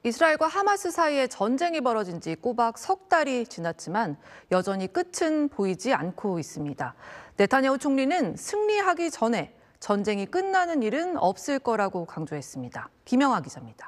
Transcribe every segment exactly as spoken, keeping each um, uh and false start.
이스라엘과 하마스 사이에 전쟁이 벌어진 지 꼬박 석 달이 지났지만 여전히 끝은 보이지 않고 있습니다. 네타냐후 총리는 승리하기 전에 전쟁이 끝나는 일은 없을 거라고 강조했습니다. 김영하 기자입니다.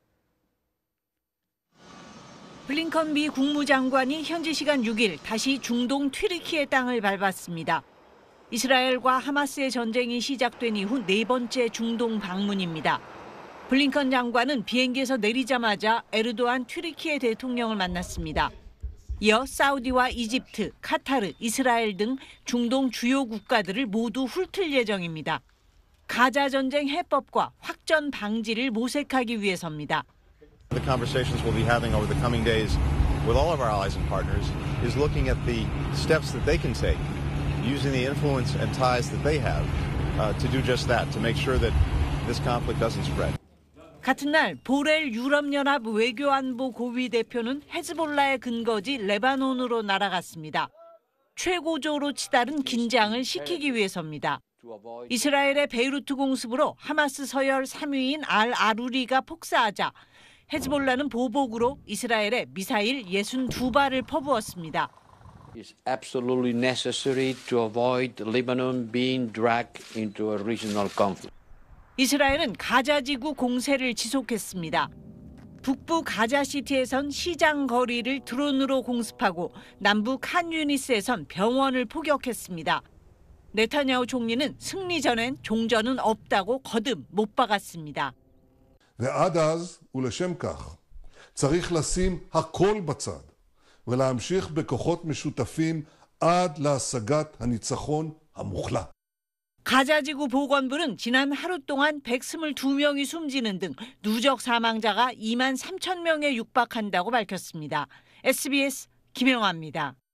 블링컨 미 국무장관이 현지 시간 육 일 다시 중동 튀르키예 땅을 밟았습니다. 이스라엘과 하마스의 전쟁이 시작된 이후 네 번째 중동 방문입니다. 블링컨 장관은 비행기에서 내리자마자 에르도안 튀르키예 대통령을 만났습니다. 이어 사우디와 이집트, 카타르, 이스라엘 등 중동 주요 국가들을 모두 훑을 예정입니다. 가자 전쟁 해법과 확전 방지를 모색하기 위해서입니다. The conversations we'll be having over the coming days with all of our allies and partners is looking at the steps that they can take, using the influence and ties that they have uh, to do just that, to make sure that this conflict doesn't spread. 같은 날 보렐 유럽연합 외교안보 고위 대표는 헤즈볼라의 근거지 레바논으로 날아갔습니다. 최고조로 치달은 긴장을 식히기 위해서입니다. 이스라엘의 베이루트 공습으로 하마스 서열 삼 위인 알 아루리가 폭사하자 헤즈볼라는 보복으로 이스라엘에 미사일 육십이 발을 퍼부었습니다. It's absolutely necessary to avoid Lebanon being dragged into a regional conflict. 이스라엘은 가자지구 공세를 지속했습니다. 북부 가자시티에선 시장 거리를 드론으로 공습하고 남부 칸 유니스에선 병원을 포격했습니다. 네타냐후 총리는 승리 전엔 종전은 없다고 거듭 못 박았습니다. ועד אז ולשם כך צריך לשים הכל בצד ולהמשיך בכוחות משותפים עד להשגת הניצחון המוחלט. 가자지구 보건부는 지난 하루 동안 백이십이 명이 숨지는 등 누적 사망자가 이만 삼천 명에 육박한다고 밝혔습니다. 에스비에스 김영하입니다.